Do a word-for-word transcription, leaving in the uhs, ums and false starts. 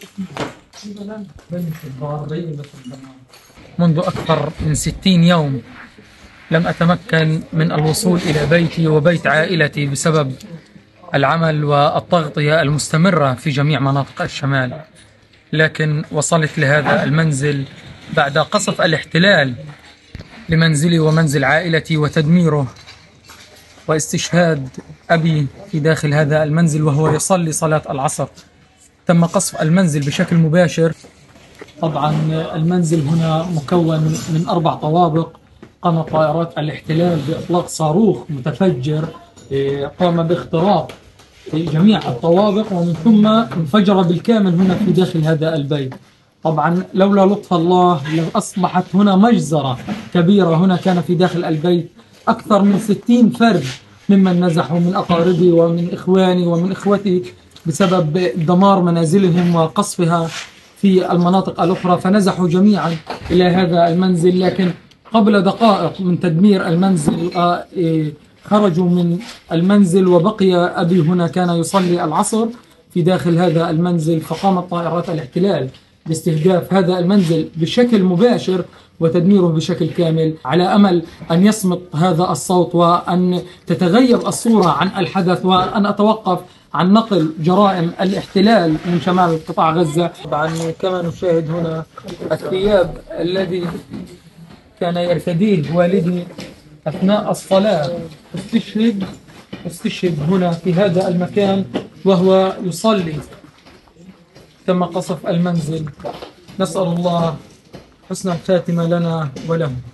منذ أكثر من ستين يوم لم أتمكن من الوصول إلى بيتي وبيت عائلتي بسبب العمل والتغطية المستمرة في جميع مناطق الشمال، لكن وصلت لهذا المنزل بعد قصف الاحتلال لمنزلي ومنزل عائلتي وتدميره واستشهاد أبي في داخل هذا المنزل وهو يصلي صلاة العصر. تم قصف المنزل بشكل مباشر. طبعا المنزل هنا مكون من أربع طوابق. قامت طائرات الاحتلال بإطلاق صاروخ متفجر قام باختراق جميع الطوابق ومن ثم انفجر بالكامل هنا في داخل هذا البيت. طبعا لولا لطف الله لأصبحت هنا مجزرة كبيرة. هنا كان في داخل البيت أكثر من ستين فرد ممن نزحوا من أقاربي ومن إخواني ومن إخوتي بسبب دمار منازلهم وقصفها في المناطق الأخرى، فنزحوا جميعا إلى هذا المنزل. لكن قبل دقائق من تدمير المنزل خرجوا من المنزل وبقي أبي هنا كان يصلي العصر في داخل هذا المنزل، فقامت طائرات الاحتلال باستهداف هذا المنزل بشكل مباشر وتدميره بشكل كامل، على أمل أن يصمت هذا الصوت وأن تتغير الصورة عن الحدث وأن أتوقف عن نقل جرائم الاحتلال من شمال قطاع غزة. طبعا كما نشاهد هنا الثياب الذي كان يرتديه والدي أثناء الصلاة استشهد استشهد هنا في هذا المكان وهو يصلي. تم قصف المنزل. نسأل الله حسن الخاتمة لنا وله.